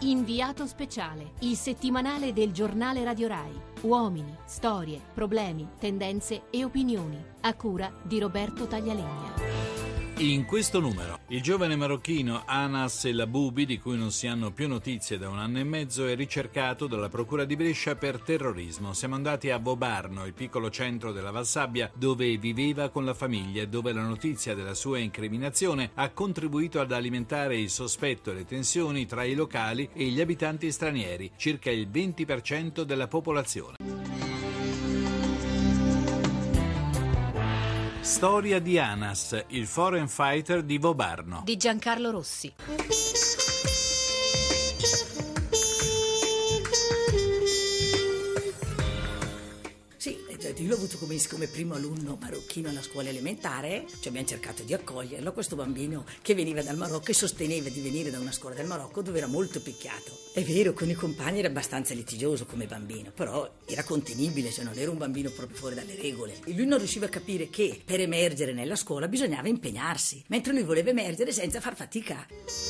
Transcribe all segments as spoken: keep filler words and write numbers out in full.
Inviato speciale, il settimanale del giornale Radio Rai. Uomini, storie, problemi, tendenze e opinioni. A cura di Roberto Taglialegna. In questo numero, il giovane marocchino Anas El Aboubi, di cui non si hanno più notizie da un anno e mezzo, è ricercato dalla Procura di Brescia per terrorismo. Siamo andati a Vobarno, il piccolo centro della Valsabbia, dove viveva con la famiglia e dove la notizia della sua incriminazione ha contribuito ad alimentare il sospetto e le tensioni tra i locali e gli abitanti stranieri, circa il venti per cento della popolazione. Storia di Anas, il foreign fighter di Vobarno, di Giancarlo Rossi. Io l'ho avuto come, come primo alunno marocchino alla scuola elementare, cioè abbiamo cercato di accoglierlo, questo bambino che veniva dal Marocco e sosteneva di venire da una scuola del Marocco dove era molto picchiato. È vero, con i compagni era abbastanza litigioso come bambino, però era contenibile, cioè non era un bambino proprio fuori dalle regole. E lui non riusciva a capire che per emergere nella scuola bisognava impegnarsi, mentre lui voleva emergere senza far fatica.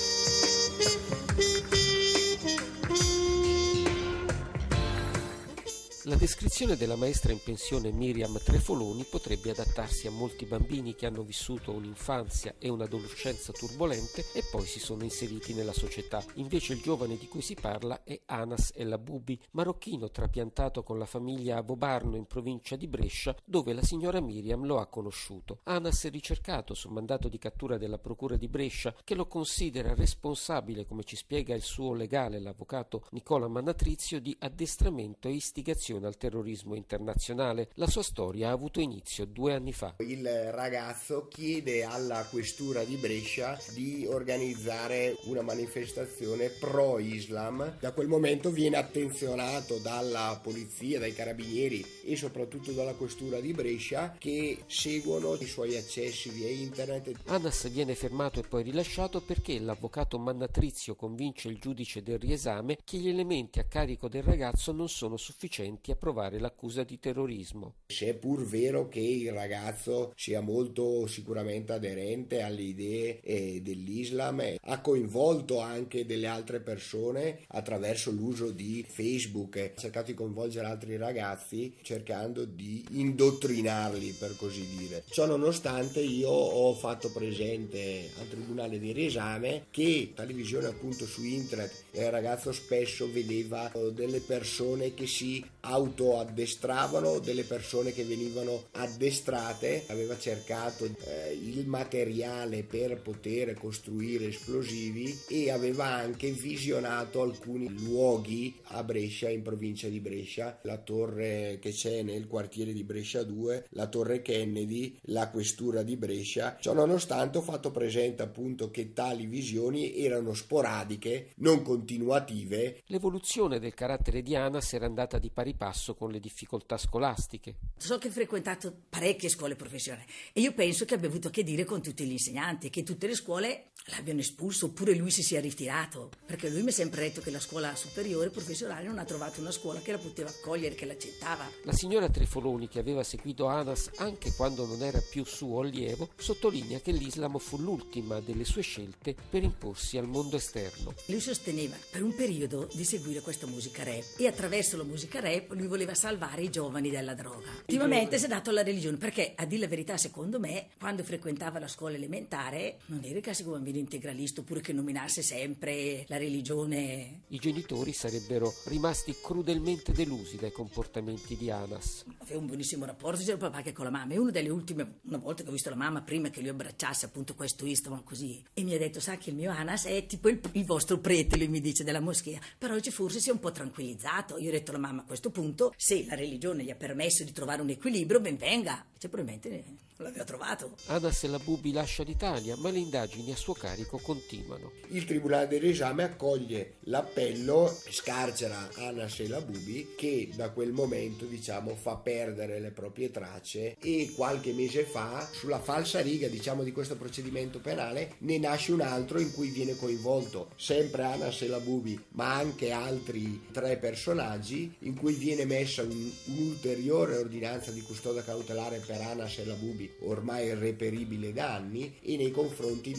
La descrizione della maestra in pensione Miriam Trefoloni potrebbe adattarsi a molti bambini che hanno vissuto un'infanzia e un'adolescenza turbolente e poi si sono inseriti nella società. Invece il giovane di cui si parla è Anas El Aboubi, marocchino trapiantato con la famiglia a Vobarno in provincia di Brescia, dove la signora Miriam lo ha conosciuto. Anas è ricercato su mandato di cattura della Procura di Brescia, che lo considera responsabile, come ci spiega il suo legale, l'avvocato Nicola Mannatrizio, di addestramento e istigazione al terrorismo internazionale. La sua storia ha avuto inizio due anni fa. Il ragazzo chiede alla questura di Brescia di organizzare una manifestazione pro-Islam. Da quel momento viene attenzionato dalla polizia, dai carabinieri e soprattutto dalla questura di Brescia, che seguono i suoi accessi via internet. Anas viene fermato e poi rilasciato perché l'avvocato Mannatrizio convince il giudice del riesame che gli elementi a carico del ragazzo non sono sufficienti a provare l'accusa di terrorismo. Se è pur vero che il ragazzo sia molto sicuramente aderente alle idee eh, dell'Islam, eh, ha coinvolto anche delle altre persone attraverso l'uso di Facebook, eh, ha cercato di coinvolgere altri ragazzi cercando di indottrinarli, per così dire. Ciò nonostante io ho fatto presente al tribunale di riesame che tale visione appunto su internet il ragazzo spesso vedeva delle persone che si autoaddestravano, delle persone che venivano addestrate, aveva cercato eh, il materiale per poter costruire esplosivi e aveva anche visionato alcuni luoghi a Brescia, in provincia di Brescia, la torre che c'è nel quartiere di Brescia due, la torre Kennedy, la questura di Brescia. Ciò nonostante ho fatto presente appunto che tali visioni erano sporadiche, non continuative. L'evoluzione del carattere di Anas era andata di pari passo con le difficoltà scolastiche. So che ha frequentato parecchie scuole professionali e io penso che abbia avuto a che dire con tutti gli insegnanti, che tutte le scuole l'abbiano espulso oppure lui si sia ritirato, perché lui mi ha sempre detto che la scuola superiore professionale non ha trovato una scuola che la poteva accogliere, che l'accettava. La signora Trefoloni, che aveva seguito Anas anche quando non era più suo allievo, sottolinea che l'Islam fu l'ultima delle sue scelte per imporsi al mondo esterno. Lui sosteneva per un periodo di seguire questa musica rap e attraverso la musica rap lui voleva salvare i giovani dalla droga. Ultimamente si è dato alla religione, perché a dire la verità secondo me quando frequentava la scuola elementare non era il classico bambino integralista oppure che nominasse sempre la religione. I genitori sarebbero rimasti crudelmente delusi dai comportamenti di Anas. Aveva un buonissimo rapporto sia il papà che con la mamma, e una delle ultime, una volta che ho visto la mamma prima che lui abbracciasse appunto questo Islam così, e mi ha detto: sa che il mio Anas è tipo il, il vostro prete, lui mi dice, della moschea, però oggi forse si è un po' tranquillizzato. Io ho detto alla mamma: a questo punto se la religione gli ha permesso di trovare un equilibrio, ben venga. Cioè, probabilmente l'aveva trovato. Anas El Aboubi lascia l'Italia, ma le indagini a suo carico continuano. Il tribunale del riesame accoglie l'appello e scarcera Anas El Aboubi, che da quel momento diciamo fa perdere le proprie tracce, e qualche mese fa sulla falsa riga diciamo di questo procedimento penale ne nasce un altro in cui viene coinvolto sempre Anas El Aboubi ma anche altri tre personaggi, in cui viene messa un, un'ulteriore ordinanza di custodia cautelare per Anas El Aboubi ormai irreperibile da anni e nei confronti di altri personaggi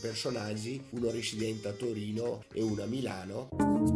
personaggi, uno residente a Torino e uno a Milano.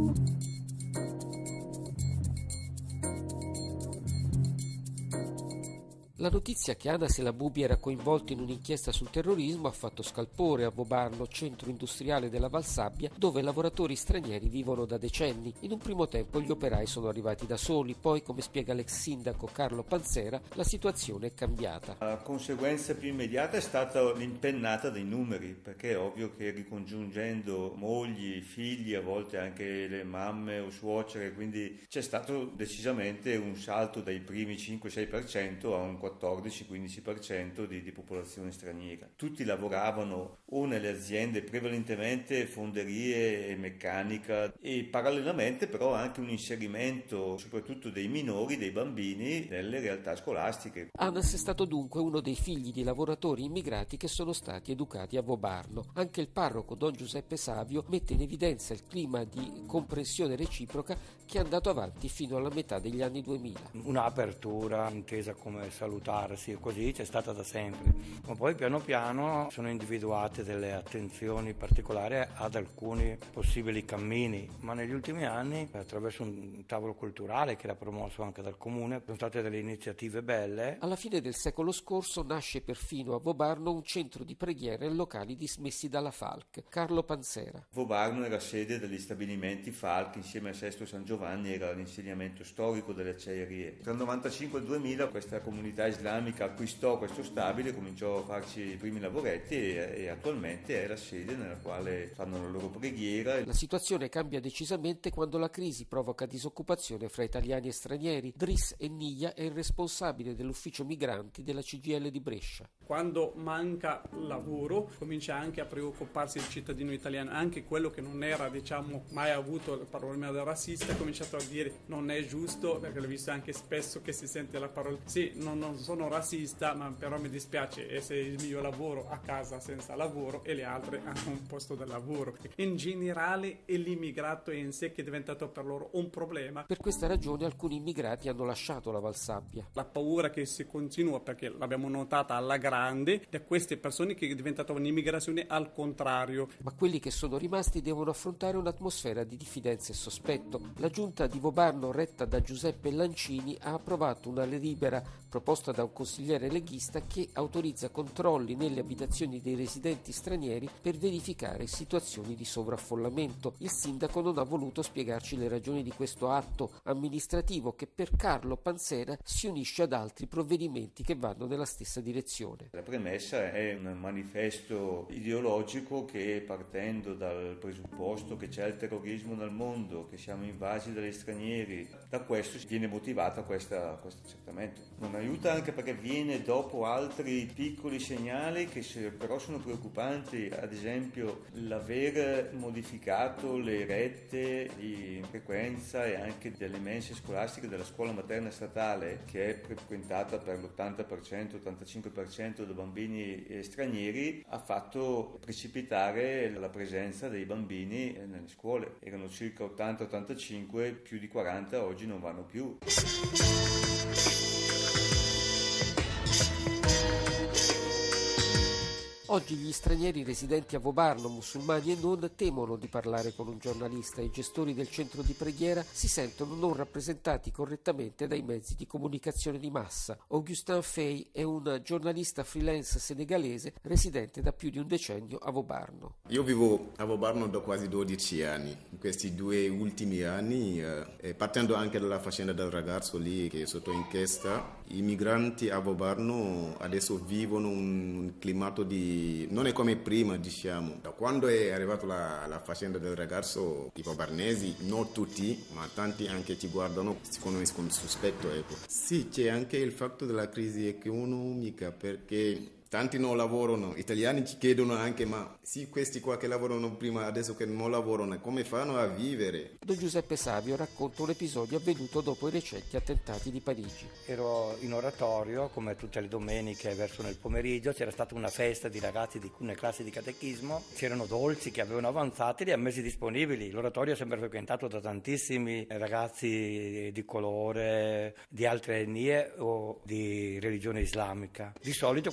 La notizia che Anas El Haboubi era coinvolto in un'inchiesta sul terrorismo ha fatto scalpore a Vobarno, centro industriale della Valsabbia, dove lavoratori stranieri vivono da decenni. In un primo tempo gli operai sono arrivati da soli, poi, come spiega l'ex sindaco Carlo Panzera, la situazione è cambiata. La conseguenza più immediata è stata l'impennata dei numeri, perché è ovvio che ricongiungendo mogli, figli, a volte anche le mamme o suocere, quindi c'è stato decisamente un salto dai primi cinque sei per cento a un quattordici quindici per cento di, di popolazione straniera. Tutti lavoravano o nelle aziende, prevalentemente fonderie e meccanica, e parallelamente però anche un inserimento soprattutto dei minori, dei bambini, nelle realtà scolastiche. Anas è stato dunque uno dei figli di lavoratori immigrati che sono stati educati a Vobarno. Anche il parroco Don Giuseppe Savio mette in evidenza il clima di comprensione reciproca che è andato avanti fino alla metà degli anni duemila. Un'apertura intesa come salutarsi e così c'è stata da sempre, ma poi piano piano sono individuate delle attenzioni particolari ad alcuni possibili cammini, ma negli ultimi anni attraverso un tavolo culturale che era promosso anche dal comune sono state delle iniziative belle. Alla fine del secolo scorso nasce perfino a Vobarno un centro di preghiera in locali dismessi dalla Falck. Carlo Panzera. Vobarno era sede degli stabilimenti Falck, insieme a Sesto San Giovanni era l'insediamento storico delle acciaierie. Tra il novantacinque e il duemila questa comunità islamica acquistò questo stabile, cominciò a farci i primi lavoretti e, e attualmente è la sede nella quale fanno la loro preghiera. La situazione cambia decisamente quando la crisi provoca disoccupazione fra italiani e stranieri. Driss Ennia è il responsabile dell'ufficio migranti della C G I L di Brescia. Quando manca lavoro comincia anche a preoccuparsi il cittadino italiano, anche quello che non era, diciamo, mai avuto il problema del razzista, ha cominciato a dire non è giusto, perché l'ho visto anche spesso che si sente la parola sì, non, non sono razzista, ma però mi dispiace essere il mio lavoro a casa senza lavoro e le altre hanno un posto da lavoro. In generale è l'immigrato in sé che è diventato per loro un problema. Per questa ragione alcuni immigrati hanno lasciato la Valsabbia. La paura che si continua, perché l'abbiamo notata alla grande, da queste persone che è diventata un'immigrazione al contrario. Ma quelli che sono rimasti devono affrontare un'atmosfera di diffidenza e sospetto. La giunta di Vobarno, retta da Giuseppe Lancini, ha approvato una delibera proposta da un consigliere leghista che autorizza controlli nelle abitazioni dei residenti stranieri per verificare situazioni di sovraffollamento. Il sindaco non ha voluto spiegarci le ragioni di questo atto amministrativo che per Carlo Panzera si unisce ad altri provvedimenti che vanno nella stessa direzione. La premessa è un manifesto ideologico che, partendo dal presupposto che c'è il terrorismo nel mondo, che siamo invasi dagli stranieri, da questo viene motivata questa, questo accertamento. Non aiuta anche perché viene dopo altri piccoli segnali che se, però sono preoccupanti, ad esempio l'aver modificato le rette di frequenza e anche delle mense scolastiche della scuola materna statale, che è frequentata per l'ottanta per cento, ottantacinque per cento da bambini stranieri, ha fatto precipitare la presenza dei bambini nelle scuole. Erano circa ottanta ottantacinque, più di quaranta oggi non vanno più. Oggi gli stranieri residenti a Vobarno, musulmani e non, temono di parlare con un giornalista e i gestori del centro di preghiera si sentono non rappresentati correttamente dai mezzi di comunicazione di massa. Augustin Fey è un giornalista freelance senegalese residente da più di un decennio a Vobarno. Io vivo a Vobarno da quasi dodici anni. In questi due ultimi anni, eh, partendo anche dalla faccenda del ragazzo lì che è sotto inchiesta, i migranti a Vobarno adesso vivono un climato di non è come prima, diciamo. Da quando è arrivata la, la faccenda del ragazzo, i vobarnesi, non tutti, ma tanti anche ci guardano, secondo me, con sospetto, ecco. Sì, c'è anche il fatto della crisi economica, perché tanti non lavorano, italiani ci chiedono anche, ma sì, questi qua che lavorano prima, adesso che non lavorano, come fanno a vivere? Don Giuseppe Savio racconta un episodio avvenuto dopo i recenti attentati di Parigi. Ero in oratorio, come tutte le domeniche verso nel pomeriggio, c'era stata una festa di ragazzi di alcune classi di catechismo, c'erano dolci che avevano avanzato e li ha messi disponibili. L'oratorio è sempre frequentato da tantissimi ragazzi di colore, di altre etnie o di religione islamica. Di solito quando si porta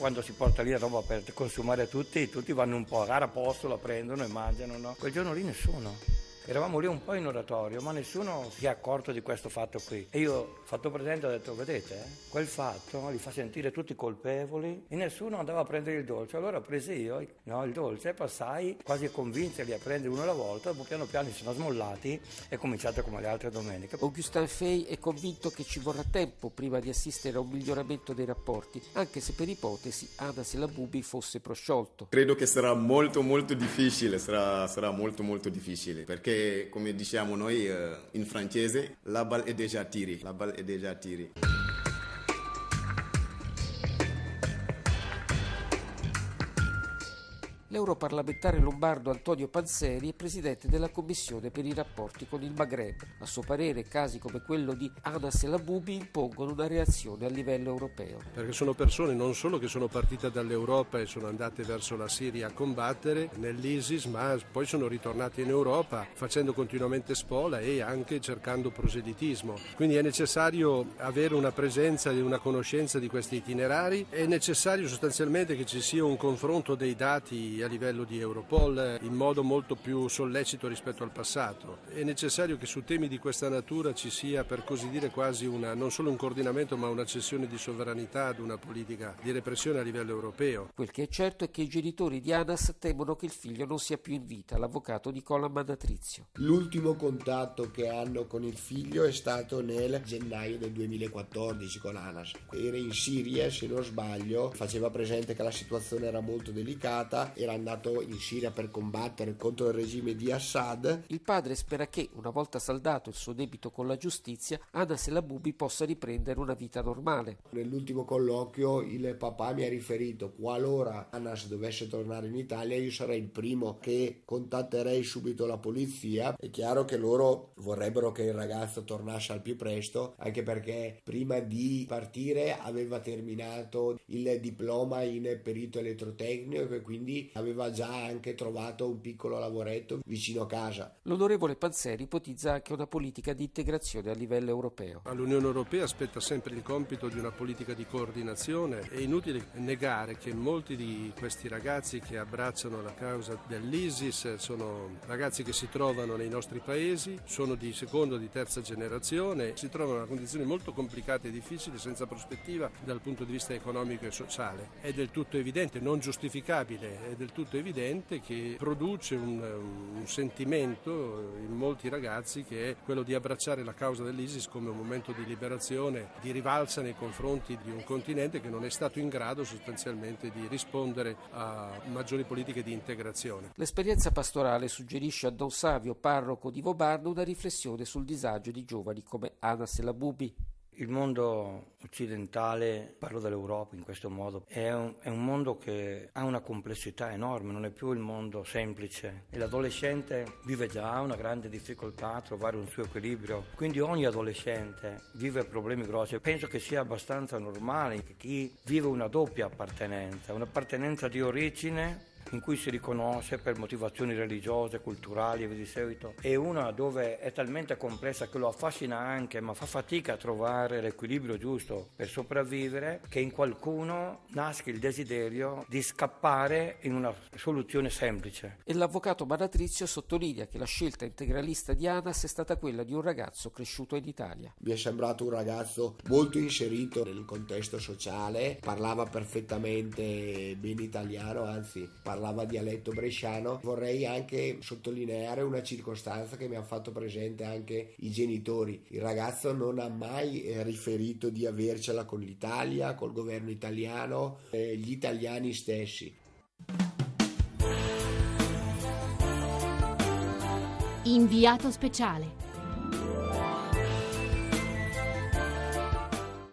porta lì la roba per consumare tutti, tutti vanno un po' a gara a posto, la prendono e mangiano, no? Quel giorno lì nessuno. Eravamo lì un po' in oratorio, ma nessuno si è accorto di questo fatto qui. E io ho fatto presente, ho detto, vedete, eh, quel fatto li fa sentire tutti colpevoli e nessuno andava a prendere il dolce. Allora ho preso io no, il dolce e passai quasi a convincerli a prendere uno alla volta, dopo piano piano si sono smollati e è cominciato come le altre domeniche. Augustin Fay è convinto che ci vorrà tempo prima di assistere a un miglioramento dei rapporti, anche se per ipotesi Anas El Haboubi fosse prosciolto. Credo che sarà molto molto difficile, sarà, sarà molto molto difficile, perché come diciamo noi eh, in francese, la balle è déjà tirée, la balle è déjà tirée. L'europarlamentare lombardo Antonio Panzeri è presidente della Commissione per i rapporti con il Maghreb. A suo parere, casi come quello di Anas El Haboubi impongono una reazione a livello europeo. Perché sono persone non solo che sono partite dall'Europa e sono andate verso la Siria a combattere nell'ISIS, ma poi sono ritornate in Europa facendo continuamente spola e anche cercando proselitismo. Quindi è necessario avere una presenza e una conoscenza di questi itinerari, è necessario sostanzialmente che ci sia un confronto dei dati a livello di Europol in modo molto più sollecito rispetto al passato. È necessario che su temi di questa natura ci sia, per così dire, quasi una, non solo un coordinamento ma una cessione di sovranità ad una politica di repressione a livello europeo. Quel che è certo è che i genitori di Anas temono che il figlio non sia più in vita, l'avvocato Nicola Manatrizio. L'ultimo contatto che hanno con il figlio è stato nel gennaio del duemilaquattordici con Anas. Era in Siria, se non sbaglio, faceva presente che la situazione era molto delicata, era andato in Siria per combattere contro il regime di Assad. Il padre spera che, una volta saldato il suo debito con la giustizia, Anas El Haboubi possa riprendere una vita normale. Nell'ultimo colloquio il papà mi ha riferito: qualora Anas dovesse tornare in Italia, io sarei il primo che contatterei subito la polizia. È chiaro che loro vorrebbero che il ragazzo tornasse al più presto, anche perché prima di partire aveva terminato il diploma in perito elettrotecnico e quindi aveva già anche trovato un piccolo lavoretto vicino a casa. L'onorevole Panzeri ipotizza anche una politica di integrazione a livello europeo. L'Unione Europea aspetta sempre il compito di una politica di coordinazione. È inutile negare che molti di questi ragazzi che abbracciano la causa dell'ISIS sono ragazzi che si trovano nei nostri paesi, sono di seconda o di terza generazione, si trovano in condizioni molto complicate e difficili, senza prospettiva dal punto di vista economico e sociale. È del tutto evidente, non giustificabile, è del tutto evidente che produce un, un sentimento in molti ragazzi che è quello di abbracciare la causa dell'ISIS come un momento di liberazione, di rivalsa nei confronti di un continente che non è stato in grado sostanzialmente di rispondere a maggiori politiche di integrazione. L'esperienza pastorale suggerisce a Don Savio, parroco di Vobarno, una riflessione sul disagio di giovani come Anas El Haboubi. Il mondo occidentale, parlo dell'Europa in questo modo, è un, è un mondo che ha una complessità enorme, non è più il mondo semplice e l'adolescente vive già una grande difficoltà a trovare un suo equilibrio, quindi ogni adolescente vive problemi grossi. Penso che sia abbastanza normale che chi vive una doppia appartenenza, un'appartenenza di origine in cui si riconosce per motivazioni religiose, culturali e via di seguito, e una dove è talmente complessa che lo affascina anche, ma fa fatica a trovare l'equilibrio giusto per sopravvivere, che in qualcuno nasca il desiderio di scappare in una soluzione semplice. E l'avvocato Manatrizio sottolinea che la scelta integralista di Anas è stata quella di un ragazzo cresciuto in Italia. Mi è sembrato un ragazzo molto inserito nel contesto sociale, parlava perfettamente bene italiano, anzi parlava dialetto bresciano. Vorrei anche sottolineare una circostanza che mi ha fatto presente anche i genitori. Il ragazzo non ha mai eh, riferito di avercela con l'Italia, col governo italiano, eh, gli italiani stessi. Inviato speciale.